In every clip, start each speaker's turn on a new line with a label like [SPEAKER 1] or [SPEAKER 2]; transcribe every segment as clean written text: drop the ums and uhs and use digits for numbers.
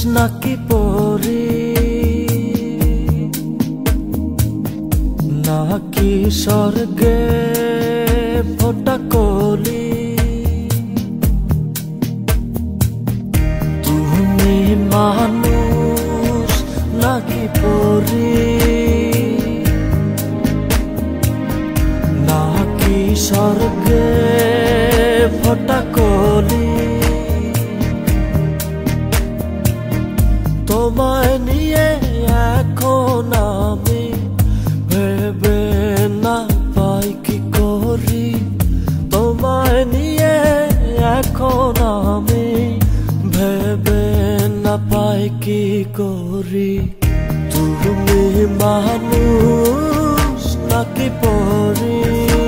[SPEAKER 1] নাকি পরি, নাকি স্বর্গে ফোটা কলি। তুমি মানুষ নাকি পরি, নাকি স্বর্গে ফোটা কলি। তোমায় নিয়ে এখন আমি ভেবে না পাই কি করি, তোমায় নিয়ে এখন আমি ভেবে না পাই কি করি। তুমি মানুষ নাকি পরি,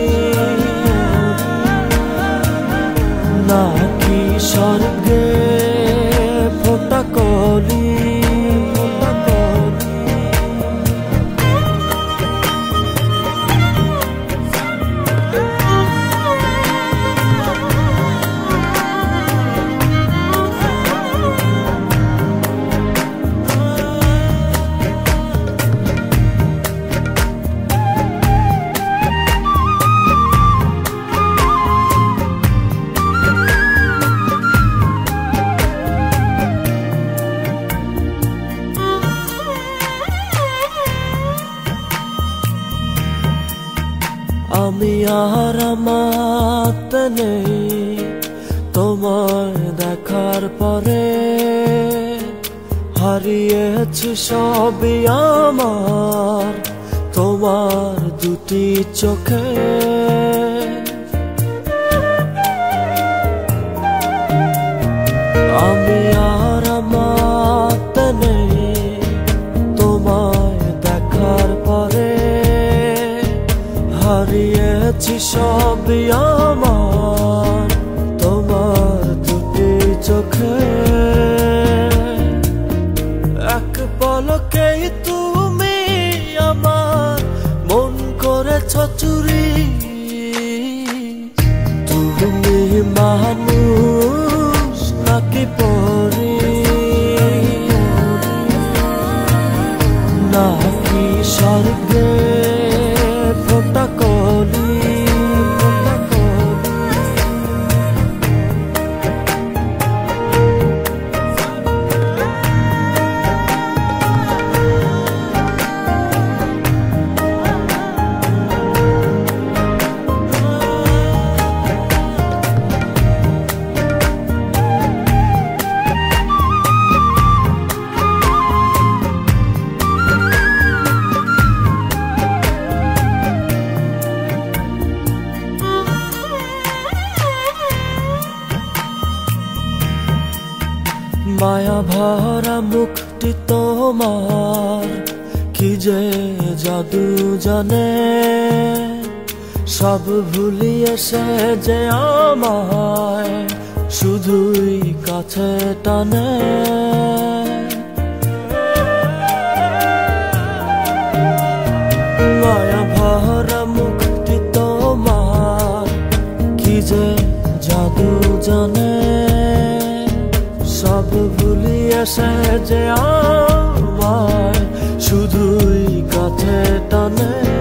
[SPEAKER 1] নাকি স্বর্গে ফোটা কলি। আমি আর আমাত নেই তোমায় দেখার পরে, হারিয়েছি সবই আমার তোমার দুটি চোখে। আমি আর আমাত নেই তোমায় দেখার পরে, হারিয়েছি সবই আমার তোমার দুটি চোখে। এক পলকেই তুমি আমার মন করেছ চুরি। তুমি মানুষ নাকি পরি, নাকি স্বর্গে ফোটা কলি। মায়া ভরা মুখটি তোমার কি যে জাদু জানে, সব ভুলিয়ে সে যে আমায় শুধুই কাছে টানে। মায়া ভরা মুখটি তোমার কি যে জাদু জানে, সব ভুলিয়ে সে যে আমায় শুধুই কাছে টানে।